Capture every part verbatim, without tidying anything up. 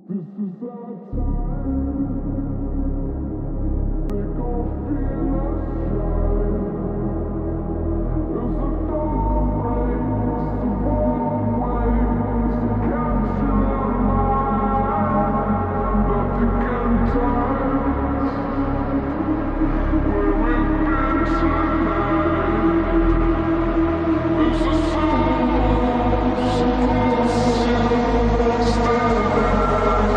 This is our time. We gon' feel us shine. There's a dawn rays, the warm waves that capture our mind. Nothing can touch where we've been tonight. There's a soul, supposed to stand there.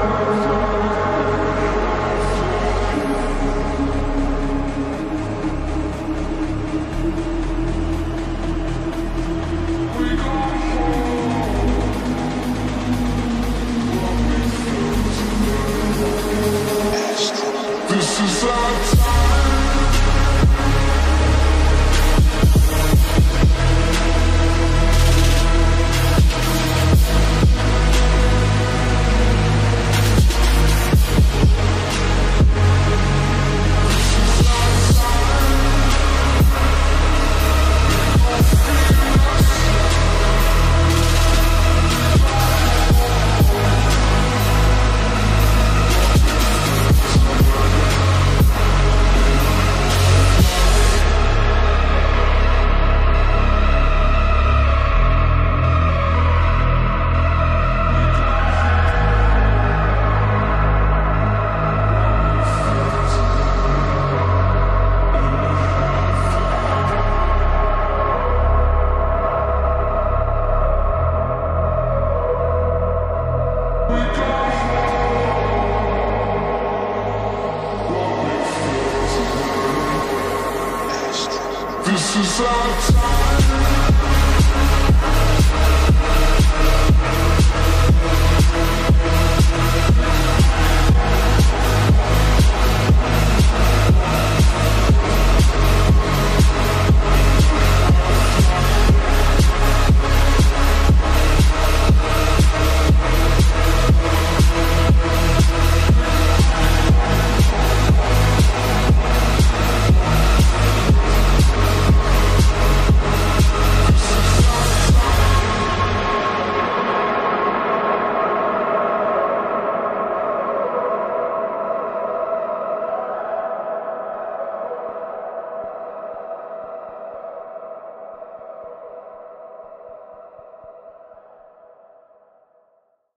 This is our time. This is our time.